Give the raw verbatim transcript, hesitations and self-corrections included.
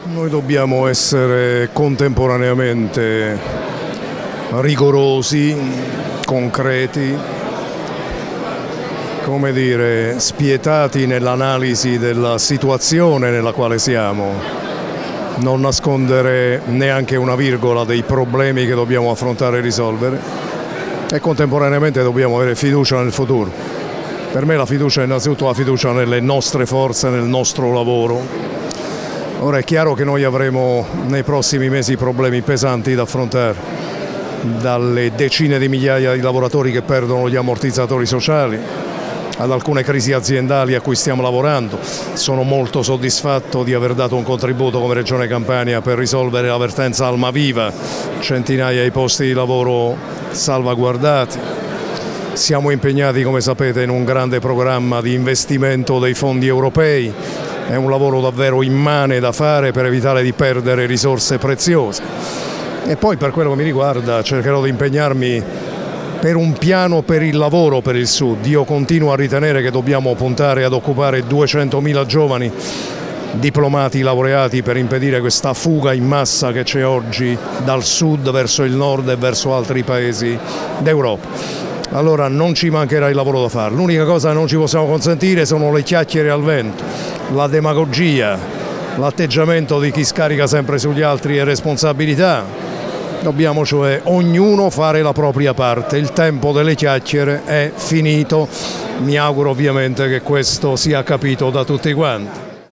Noi dobbiamo essere contemporaneamente rigorosi, concreti, come dire, spietati nell'analisi della situazione nella quale siamo, non nascondere neanche una virgola dei problemi che dobbiamo affrontare e risolvere, e contemporaneamente dobbiamo avere fiducia nel futuro. Per me la fiducia è innanzitutto la fiducia nelle nostre forze, nel nostro lavoro. Ora è chiaro che noi avremo nei prossimi mesi problemi pesanti da affrontare, dalle decine di migliaia di lavoratori che perdono gli ammortizzatori sociali, ad alcune crisi aziendali a cui stiamo lavorando. Sono molto soddisfatto di aver dato un contributo come Regione Campania per risolvere la vertenza Almaviva, centinaia di posti di lavoro salvaguardati. Siamo impegnati, come sapete, in un grande programma di investimento dei fondi europei. È un lavoro davvero immane da fare per evitare di perdere risorse preziose. E poi, per quello che mi riguarda, cercherò di impegnarmi per un piano per il lavoro per il Sud. Io continuo a ritenere che dobbiamo puntare ad occupare duecentomila giovani diplomati, laureati, per impedire questa fuga in massa che c'è oggi dal Sud verso il Nord e verso altri paesi d'Europa. Allora non ci mancherà il lavoro da fare. L'unica cosa che non ci possiamo consentire sono le chiacchiere al vento, la demagogia, l'atteggiamento di chi scarica sempre sugli altri le responsabilità. Dobbiamo cioè ognuno fare la propria parte. Il tempo delle chiacchiere è finito. Mi auguro ovviamente che questo sia capito da tutti quanti.